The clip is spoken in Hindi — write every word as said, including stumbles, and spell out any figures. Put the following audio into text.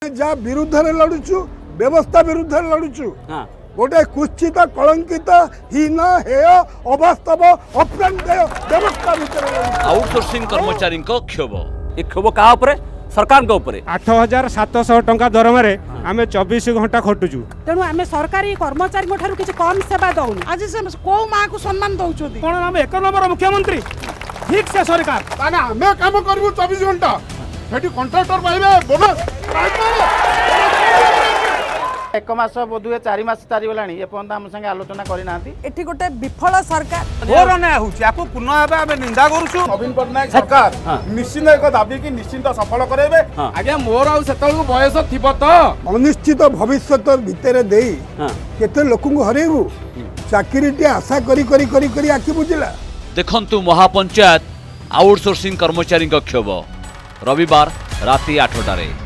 जा विरुद्ध लड़ुचु व्यवस्था विरुद्ध लड़ुचु गोटे कुचित कलंकित हीन हेय अवास्तव अप्रांतेय व्यवस्था भितर आउटसोर्सिंग कर्मचारी क्षोभ ये क्षोभ क्या सरकार आठ हजार सात सौ टंका दरमार आम चौबीस घंटा खटुचु तेणु आम सरकारी कर्मचारी किसी कम सेवा दौन आज से कौ माँ को सम्मान दौरान कौन आम एक नंबर मुख्यमंत्री ठीक से सरकार आम कम करूँ चौबीस घंटा कंट्राक्टर पाइबे बोनस एक मास बोधुए चार मास चारिगला एपर्तंत आम संगे आलोचना करना एठी गोटे विफल सरकार घोर अन्याय होची पुनः भाव निंदा करूछु नवीन पटनायक सरकार निश्चित एक दाबी की निश्चित सफल करेबे आज्ञा मोर आ सेतल बयस थिबो तो अनिश्चित भविष्यत भितर देई केते लोक हरेबू चाकरी आशा करी करी करी करी आखि बुझिला देखंतु महापंचायत आउटसोर्सिंग कर्मचारी क्षोभ रविवार राति आठटारे।